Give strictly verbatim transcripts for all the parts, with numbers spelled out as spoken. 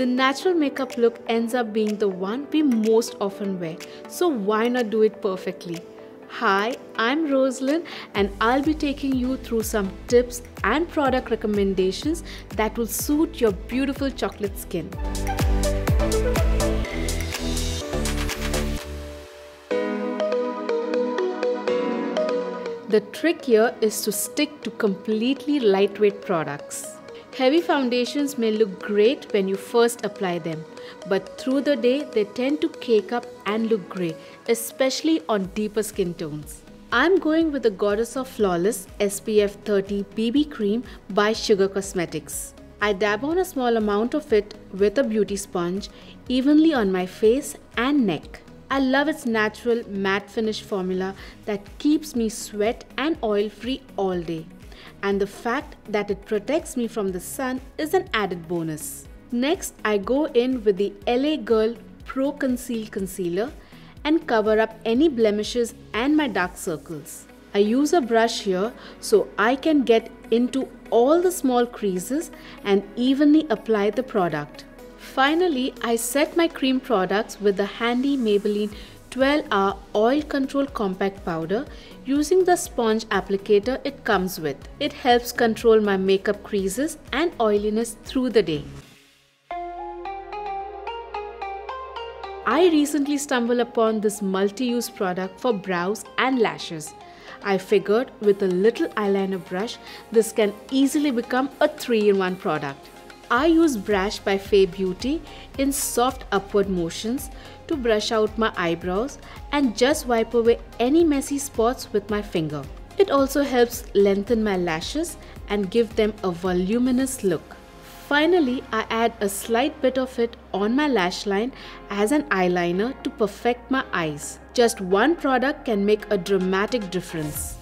The natural makeup look ends up being the one we most often wear, so why not do it perfectly? Hi, I'm Rosalind and I'll be taking you through some tips and product recommendations that will suit your beautiful chocolate skin. The trick here is to stick to completely lightweight products. Heavy foundations may look great when you first apply them, but through the day they tend to cake up and look grey, especially on deeper skin tones. I'm going with the Goddess of Flawless S P F thirty B B Cream by Sugar Cosmetics. I dab on a small amount of it with a beauty sponge evenly on my face and neck. I love its natural matte finish formula that keeps me sweat and oil free all day. And the fact that it protects me from the sun is an added bonus. Next, I go in with the L A Girl Pro Conceal Concealer and cover up any blemishes and my dark circles. I use a brush here so I can get into all the small creases and evenly apply the product. Finally, I set my cream products with the handy Maybelline twelve hour Oil Control Compact Powder using the sponge applicator it comes with. It helps control my makeup creases and oiliness through the day. I recently stumbled upon this multi-use product for brows and lashes. I figured with a little eyeliner brush, this can easily become a three in one product. I use Brush by Fay Beauty in soft upward motions to brush out my eyebrows and just wipe away any messy spots with my finger. It also helps lengthen my lashes and give them a voluminous look. Finally, I add a slight bit of it on my lash line as an eyeliner to perfect my eyes. Just one product can make a dramatic difference.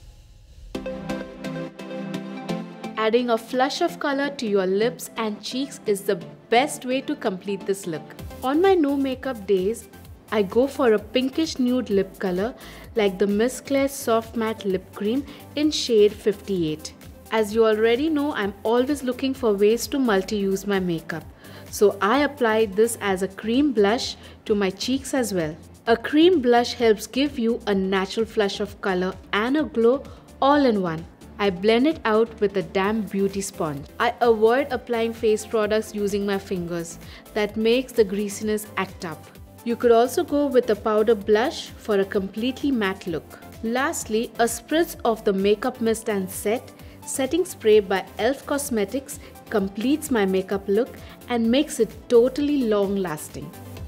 Adding a flush of color to your lips and cheeks is the best way to complete this look. On my no makeup days, I go for a pinkish nude lip color like the Miss Claire Soft Matte Lip Cream in shade fifty-eight. As you already know, I'm always looking for ways to multi-use my makeup. So I apply this as a cream blush to my cheeks as well. A cream blush helps give you a natural flush of color and a glow all in one. I blend it out with a damp beauty sponge. I avoid applying face products using my fingers. That makes the greasiness act up. You could also go with a powder blush for a completely matte look. Lastly, a spritz of the Makeup Mist and Set setting spray by E L F Cosmetics completes my makeup look and makes it totally long lasting.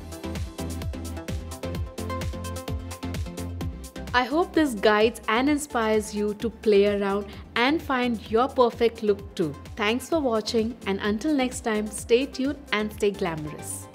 I hope this guides and inspires you to play around and find your perfect look too. Thanks for watching, and until next time, stay tuned and stay glamorous.